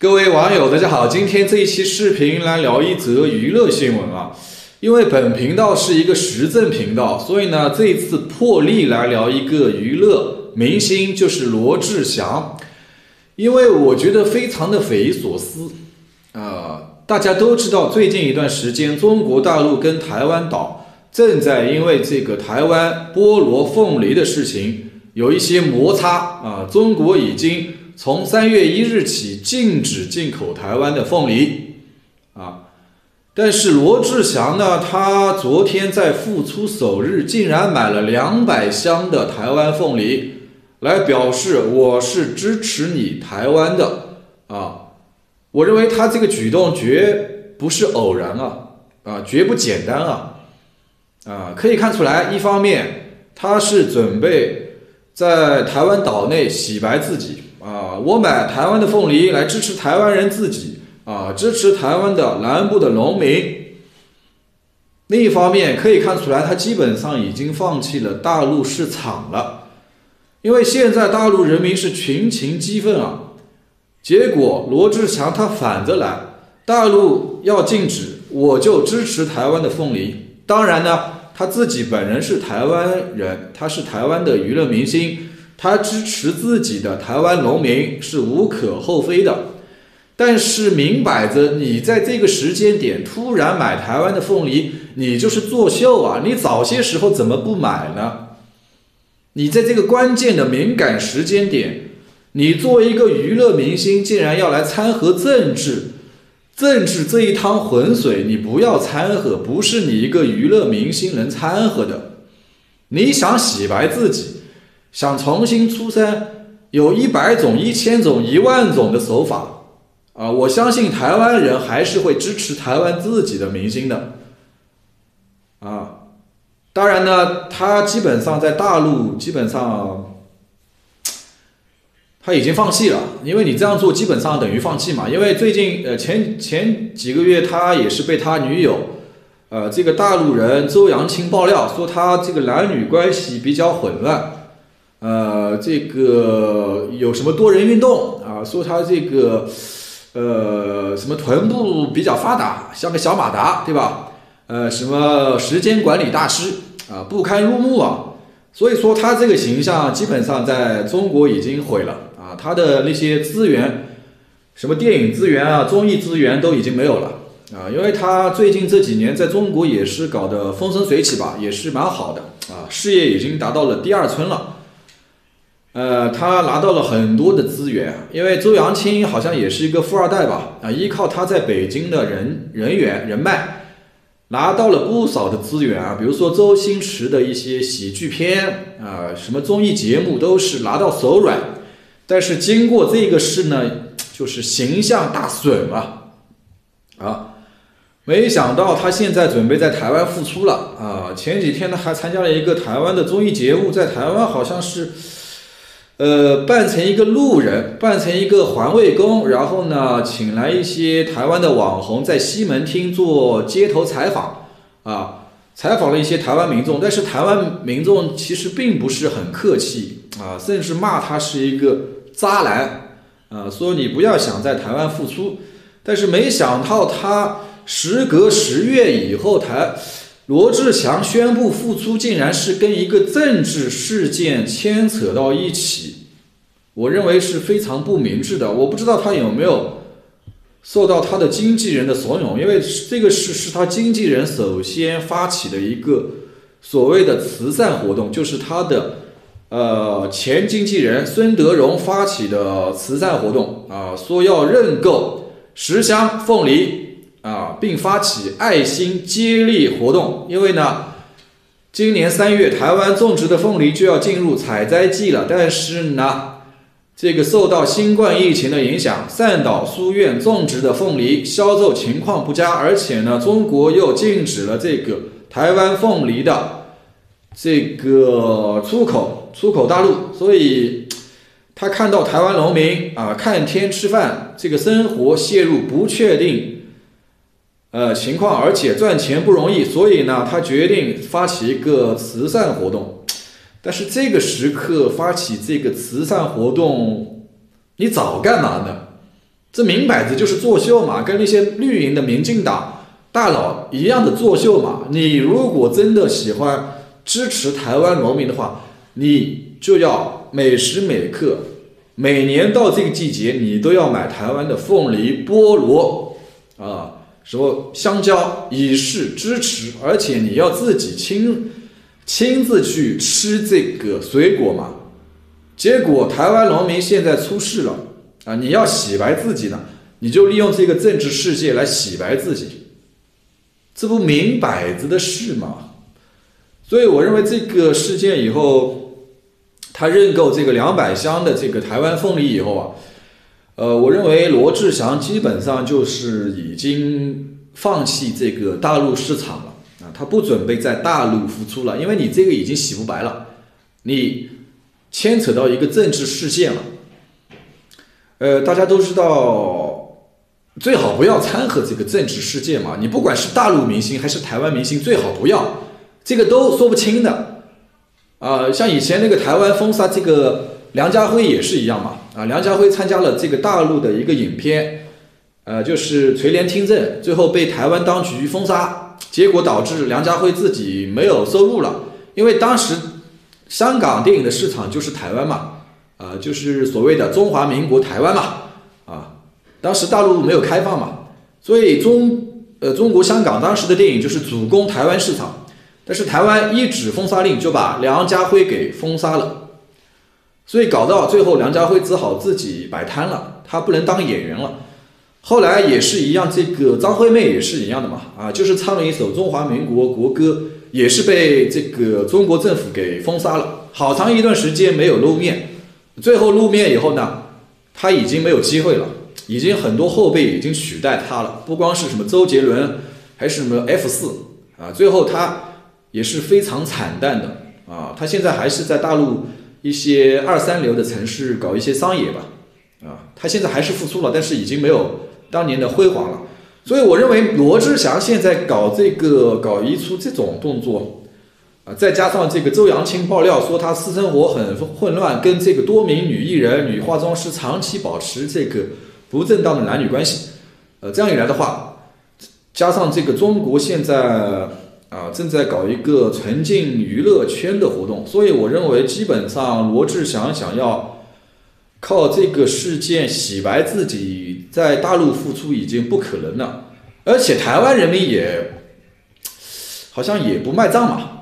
各位网友，大家好！今天这一期视频来聊一则娱乐新闻啊。因为本频道是一个时政频道，所以呢，这一次破例来聊一个娱乐明星，就是罗志祥。因为我觉得非常的匪夷所思大家都知道，最近一段时间，中国大陆跟台湾岛正在因为这个台湾菠萝凤梨的事情有一些摩擦中国已经从3月1日起禁止进口台湾的凤梨但是罗志祥呢，他昨天在复出首日竟然买了200箱的台湾凤梨，来表示我是支持你台湾的我认为他这个举动绝不是偶然绝不简单可以看出来，一方面他是准备在台湾岛内洗白自己我买台湾的凤梨来支持台湾人自己支持台湾的南部的农民。另一方面可以看出来，他基本上已经放弃了大陆市场了，因为现在大陆人民是群情激愤结果罗志祥他反着来，大陆要禁止，我就支持台湾的凤梨。当然呢，他自己本人是台湾人，他是台湾的娱乐明星，他支持自己的台湾农民是无可厚非的。但是明摆着，你在这个时间点突然买台湾的凤梨，你就是作秀你早些时候怎么不买呢？你在这个关键的敏感时间点，你作为一个娱乐明星，竟然要来掺和政治这一汤浑水，你不要掺和，不是你一个娱乐明星能掺和的。你想洗白自己，想重新出山，有100种、1000种、10000种的手法我相信台湾人还是会支持台湾自己的明星的当然呢，他基本上在大陆他已经放弃了，因为你这样做基本上等于放弃嘛。因为最近前几个月，他也是被他女友这个大陆人周扬青爆料说他这个男女关系比较混乱这个有什么多人运动说他这个什么臀部比较发达，像个小马达，对吧？什么时间管理大师不堪入目所以说他这个形象基本上在中国已经毁了他的那些资源，什么电影资源综艺资源都已经没有了因为他最近这几年在中国也是搞得风生水起吧，也是蛮好的事业已经达到了第2春了。他拿到了很多的资源，因为周扬青好像也是一个富二代吧依靠他在北京的人脉，拿到了不少的资源比如说周星驰的一些喜剧片什么综艺节目都是拿到手软。但是经过这个事呢，就是形象大损没想到他现在准备在台湾复出了前几天呢还参加了一个台湾的综艺节目，在台湾好像是扮成一个路人，扮成一个环卫工，然后呢请来一些台湾的网红在西门町做街头采访采访了一些台湾民众，但是台湾民众其实并不是很客气甚至骂他是一个渣男说你不要想在台湾复出。但是没想到他时隔10月以后，罗志祥宣布复出，竟然是跟一个政治事件牵扯到一起，我认为是非常不明智的。我不知道他有没有受到他的经纪人的怂恿，因为这个事是他经纪人首先发起的一个所谓的慈善活动，就是他的前经纪人孙德荣发起的慈善活动说要认购10箱凤梨并发起爱心接力活动。因为呢今年3月台湾种植的凤梨就要进入采摘季了，但是呢这个受到新冠疫情的影响，善导书院种植的凤梨销售情况不佳，而且呢中国又禁止了这个台湾凤梨的这个出口大陆，所以他看到台湾农民看天吃饭，这个生活陷入不确定情况，而且赚钱不容易，所以呢他决定发起一个慈善活动。但是这个时刻发起这个慈善活动，你早干嘛呢？ 这明摆着就是作秀嘛，跟那些绿营的民进党大佬一样的作秀嘛。你如果真的喜欢支持台湾农民的话，你就要每时每刻每年到这个季节你都要买台湾的凤梨、菠萝什么香蕉，以示支持，而且你要自己亲自去吃这个水果嘛。结果台湾农民现在出事了你要洗白自己呢，你就利用这个政治世界来洗白自己，这不明摆着的事吗？所以我认为这个事件以后，他认购这个200箱的这个台湾凤梨以后我认为罗志祥基本上就是已经放弃这个大陆市场了他不准备在大陆复出了，因为你这个已经洗不白了，你牵扯到一个政治事件了。大家都知道，最好不要掺和这个政治事件嘛。你不管是大陆明星还是台湾明星，最好不要，这个都说不清的。像以前那个台湾封杀这个梁家辉也是一样嘛。梁家辉参加了这个大陆的一个影片，就是垂帘听政，最后被台湾当局封杀，结果导致梁家辉自己没有收入了，因为当时香港电影的市场就是台湾嘛。就是所谓的中华民国台湾嘛，当时大陆没有开放嘛，所以中国香港当时的电影就是主攻台湾市场，但是台湾一纸封杀令就把梁家辉给封杀了，所以搞到最后梁家辉只好自己摆摊了，他不能当演员了。后来也是一样，这个张惠妹也是一样的嘛，就是唱了一首中华民国国歌，也是被这个中国政府给封杀了，好长一段时间没有露面。最后露面以后呢，他已经没有机会了，已经很多后辈已经取代他了，不光是什么周杰伦，还是什么 F4最后他也是非常惨淡的他现在还是在大陆一些2、3流的城市搞一些商业吧他现在还是复出了，但是已经没有当年的辉煌了。所以我认为罗志祥现在搞一出这种动作再加上这个周扬青爆料说他私生活很混乱，跟这个多名女艺人、女化妆师长期保持这个不正当的男女关系，这样一来的话，加上这个中国现在正在搞一个纯净娱乐圈的活动，所以我认为基本上罗志祥想要靠这个事件洗白自己在大陆复出已经不可能了，而且台湾人民也好像也不买账嘛。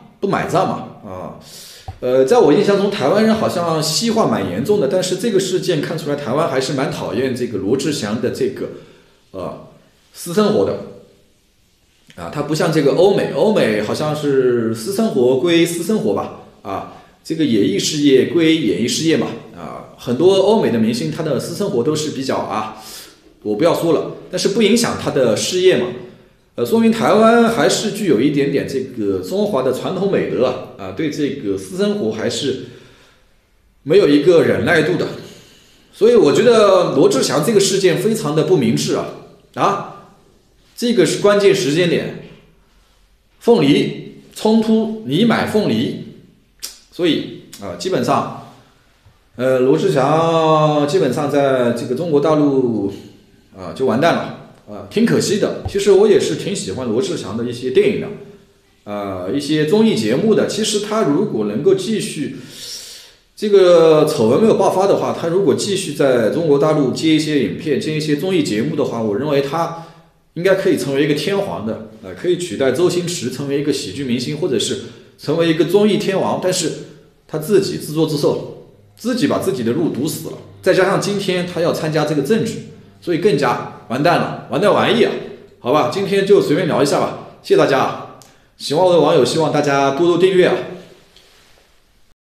在我印象中台湾人好像西化蛮严重的，但是这个事件看出来台湾还是蛮讨厌这个罗志祥的这个私生活的他不像这个欧美好像是私生活归私生活吧这个演艺事业归演艺事业嘛很多欧美的明星他的私生活都是比较我不要说了，但是不影响他的事业嘛说明台湾还是具有一点点这个中华的传统美德对这个私生活还是没有一个忍耐度的。所以我觉得罗志祥这个事件非常的不明智这个是关键时间点，凤梨冲突，你买凤梨，所以基本上罗志祥基本上在这个中国大陆就完蛋了挺可惜的。其实我也是挺喜欢罗志祥的一些电影的一些综艺节目的。其实他如果能够继续这个丑闻没有爆发的话，他如果继续在中国大陆接一些影片，接一些综艺节目的话，我认为他应该可以成为一个天皇的可以取代周星驰成为一个喜剧明星，或者是成为一个综艺天王。但是他自己自作自受，自己把自己的路堵死了，再加上今天他要参加这个政治，所以更加完蛋了，完蛋玩意好吧，今天就随便聊一下吧，谢谢大家喜欢我的网友希望大家多多订阅